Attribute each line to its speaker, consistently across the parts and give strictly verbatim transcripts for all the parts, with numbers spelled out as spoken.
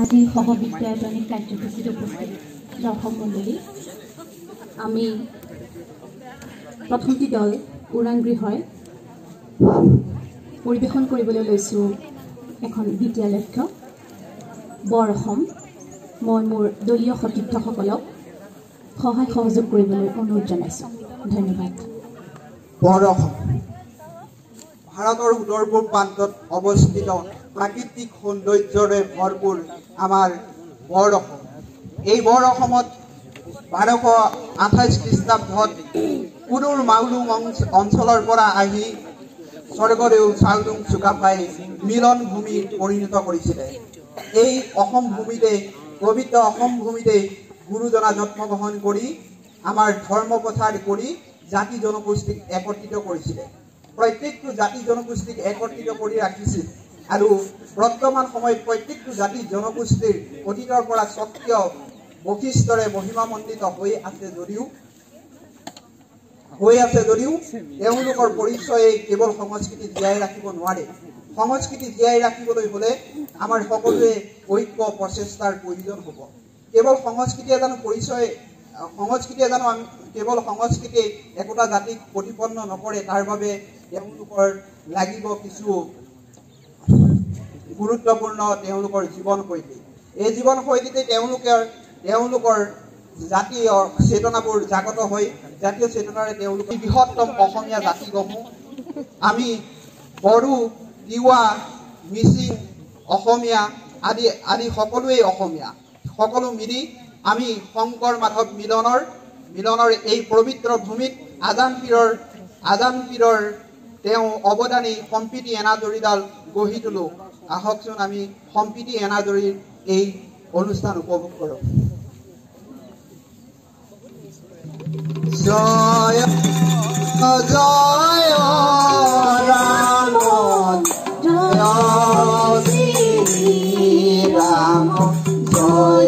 Speaker 1: আজি সহবিদ্যায়তনিক কাৰ্যসূচীত উপস্থিত দৰ্শক মণ্ডলী, আমি প্ৰথমটি দল ওৰাং গৃহই পৰিৱেশন কৰিবলৈ লৈছোঁ এখন দ্বিতীয় লক্ষ্য বৰ অসম। মই মোৰ দলীয় সতীৰ্থসকলক সহায় সহযোগ কৰিবলৈ অনুৰোধ জনাইছোঁ। ধন্যবাদ।
Speaker 2: বৰ অসম ভাৰতৰ উত্তৰ পূব প্ৰান্তত অৱস্থিত প্ৰাকৃতিক সৌন্দৰ্যৰে ভৰপূৰ আমাৰ বৰ অসম। এই বৰ অসমত বাৰশ আঠাইছ খ্ৰীষ্টাব্দত পুৰুৰ মাউলুং অঞ্চলৰ পৰা আহি স্বৰ্গদেউ চাওলুং চুকাফাই মিলন ভূমি পৰিণত কৰিছিলে। এই অসম ভূমিতে পবিত্ৰ অসম ভূমিতে গুৰুজনা জন্মগ্ৰহণ কৰি আমাৰ ধৰ্ম প্ৰচাৰ কৰি জাতি জনগোষ্ঠীক একত্ৰিত কৰিছিলে। প্ৰত্যেকটো জাতি জনগোষ্ঠীক একত্ৰিত কৰি ৰাখিছিল আৰু বৰ্তমান সময়ত প্ৰত্যেকটো জাতি জনগোষ্ঠীৰ অতীতৰ পৰা স্বকীয় বৈশিষ্ট্যৰে মহিমামণ্ডিত হৈ আছে যদিও হৈ আছে যদিও তেওঁলোকৰ পৰিচয়ে কেৱল সংস্কৃতি জীয়াই ৰাখিব নোৱাৰে। সংস্কৃতি জীয়াই ৰাখিবলৈ হ'লে আমাৰ সকলোৱে ঐক্য প্ৰচেষ্টাৰ প্ৰয়োজন হ'ব। কেৱল সংস্কৃতিয়ে জানো পৰিচয় সংস্কৃতিয়ে জানো আমি কেৱল সংস্কৃতিয়ে একোটা জাতিক প্ৰতিপন্ন নকৰে, তাৰ বাবে তেওঁলোকৰ লাগিব কিছু গুৰুত্বপূৰ্ণ তেওঁলোকৰ জীৱনশৈলী। এই জীৱনশৈলীতে তেওঁলোকৰ তেওঁলোকৰ জাতীয় চেতনাবোৰ জাগত হৈ জাতীয় চেতনাৰে তেওঁলোকে বৃহত্তম অসমীয়া জাতি গঢ়ো। আমি বড়ো, তিৱা, মিচিং, অসমীয়া আদি আদি সকলোৱেই অসমীয়া। সকলো মিলি আমি শংকৰ মাধৱ মিলনৰ মিলনৰ এই পবিত্ৰ ভূমিত আজান পীৰৰ আজান পীৰৰ তেওঁ অৱদানী সম্প্ৰীতি এনাজৰীডাল গঢ়ি তোলো। আহকচোন আমি সম্প্ৰীতি এনাজৰীৰ এই অনুষ্ঠান উপভোগ কৰোঁ। জয় জয় ৰাম জয় শ্ৰী ৰাম জয়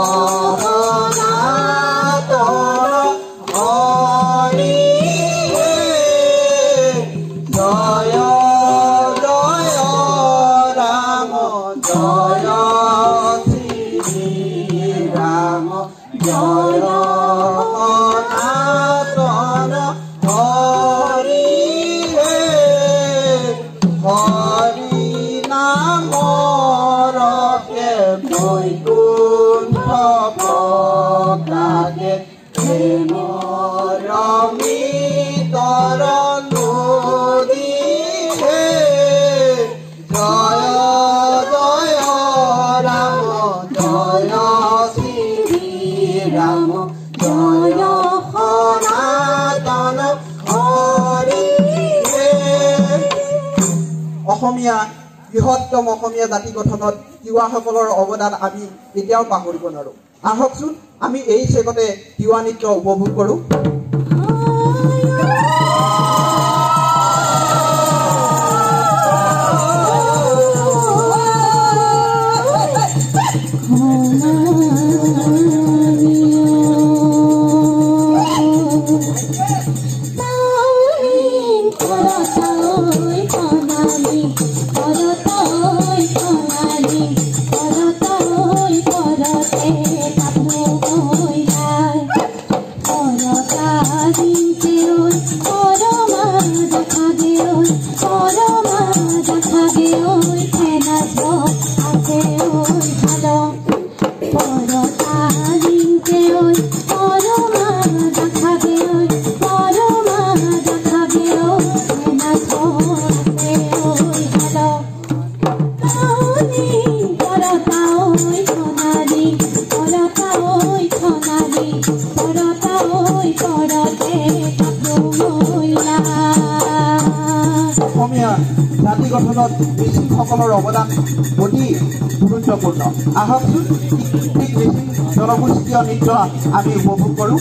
Speaker 2: অসমীয়া বৃহত্তম অসমীয়া জাতি গঠনত তিৱাসকলৰ অৱদান আমি কেতিয়াও পাহৰিব নোৱাৰোঁ। আহকচোন আমি এই চেগতে তিৱা নৃত্য উপভোগ কৰোঁ। অসমীয়া জাতি গঠনত মিচিংসকলৰ অৱদান অতি গুৰুত্বপূৰ্ণ। আহকচোন ঠিক মিচিং জনগোষ্ঠীয় নৃত্য আমি উপভোগ কৰোঁ।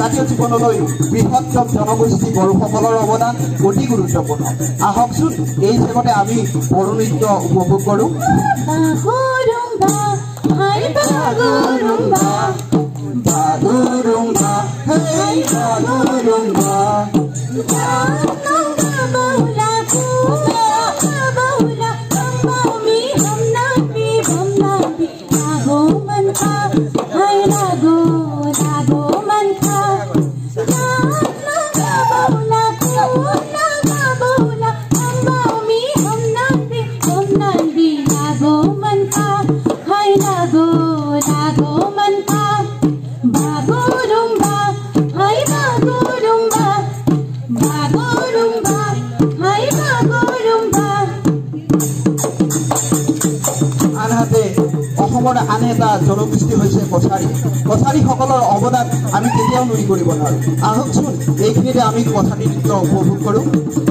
Speaker 2: জাতীয় জীৱনলৈ বৃহত্তম জনগোষ্ঠী বড়োসকলৰ অৱদান অতি গুৰুত্বপূৰ্ণ। আহকচোন এই জেগতে আমি বড়ো নৃত্য উপভোগ কৰোঁ। অসমৰ আন এটা জনগোষ্ঠী হৈছে কছাৰী। কছাৰীসকলৰ অৱদান আমি কেতিয়াও নুই কৰিব নোৱাৰোঁ। আহকচোন এইখিনিতে আমি কছাৰী নৃত্য উপভোগ কৰোঁ।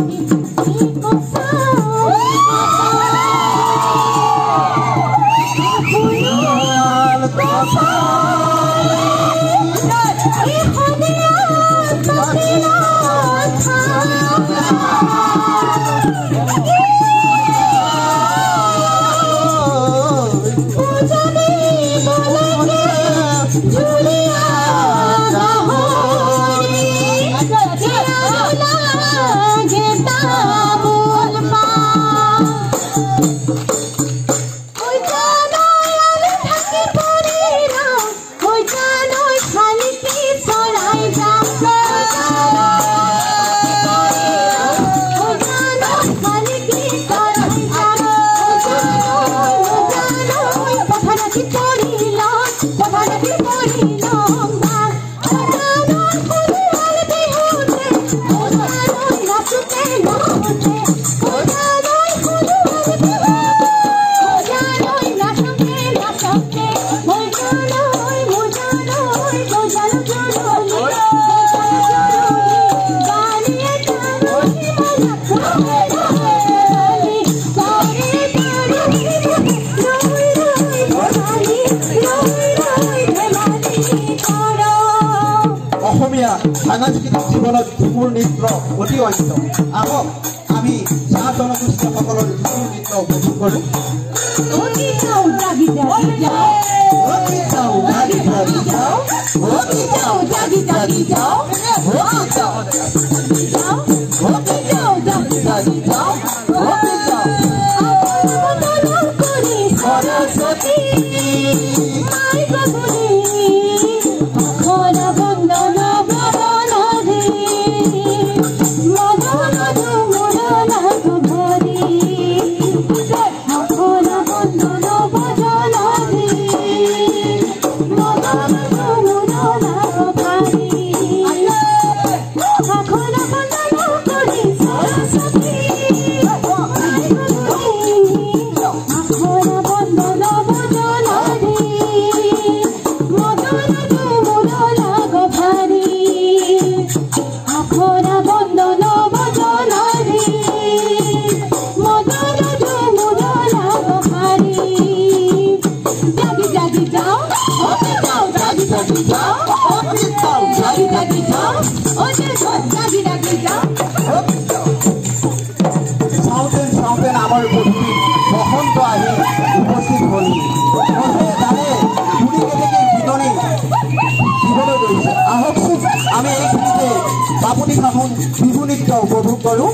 Speaker 2: সাংস্কৃতিক জীৱনত ঝুমুৰ নৃত্য অতি অন্য। আহক আমি চাহ জনগোষ্ঠীসকলৰ ঝুমুৰ নৃত্য উপভোগ কৰোঁ। চাওঁতেন চাওঁতেন আমাৰ পৃথিৱী বসন্ত আহি উপস্থিত হ'ল। জানে ঘূৰি কেনেকৈ বিননি দিবলৈ গৈছে। আহকচোন আমি এইখিনিতে বাপুনি শাসন বিহু নৃত্য উপভোগ কৰোঁ।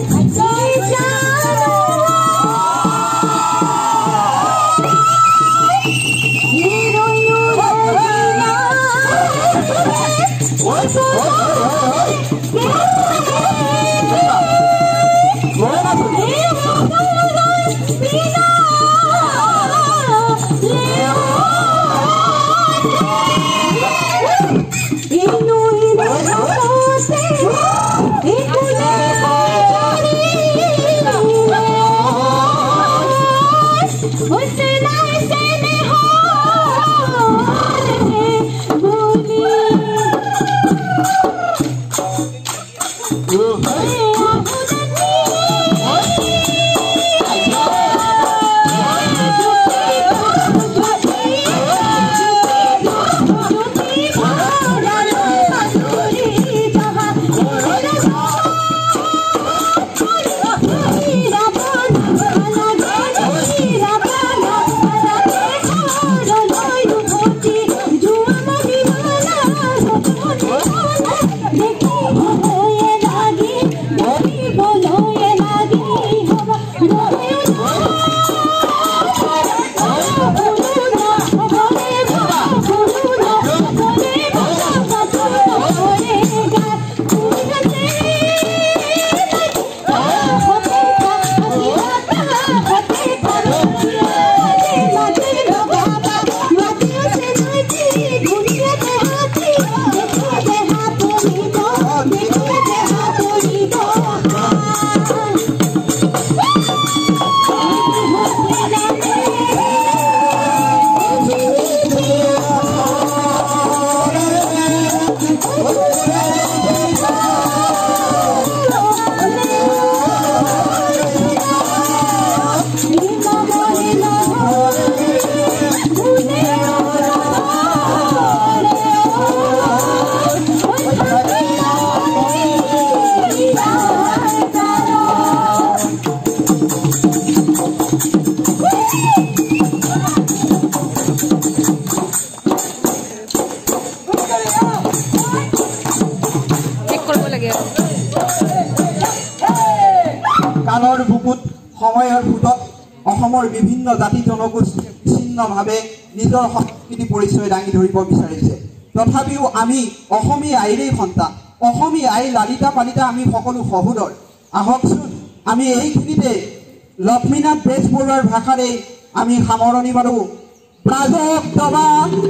Speaker 2: কালৰ বুকুত সময়ৰ ফুটত অসমৰ বিভিন্ন জাতি জনগোষ্ঠী ছিন্নভাৱে নিজৰ সংস্কৃতি পৰিচয় দাঙি ধৰিব বিচাৰিছে। তথাপিও আমি অসমীয়া আইৰেই সন্তান, অসমীয়া আই লালিতা পালিতা আমি সকলো সহোদৰ। আহকচোন আমি এইখিনিতে লক্ষ্মীনাথ বেজবৰুৱাৰ ভাষাৰে আমি সামৰণি মাৰোঁ। প্ৰাজক দবা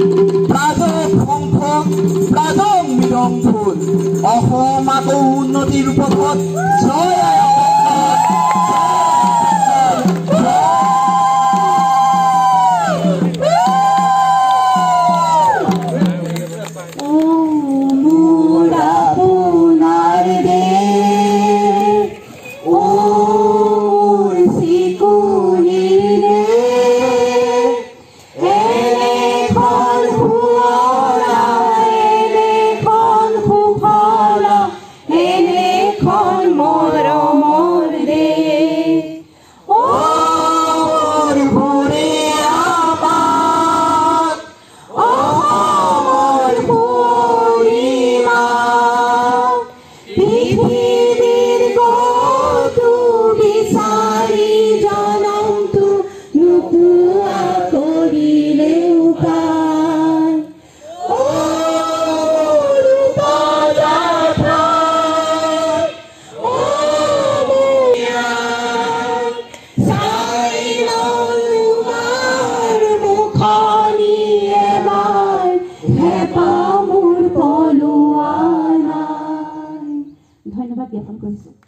Speaker 2: প্ৰাজক শংখ প্ৰাজক মৃদং ফুল, অসম আকৌ উন্নতিৰ পথত জয় আই
Speaker 1: ধন্যবাদ জ্ঞাপন কৰিছোঁ।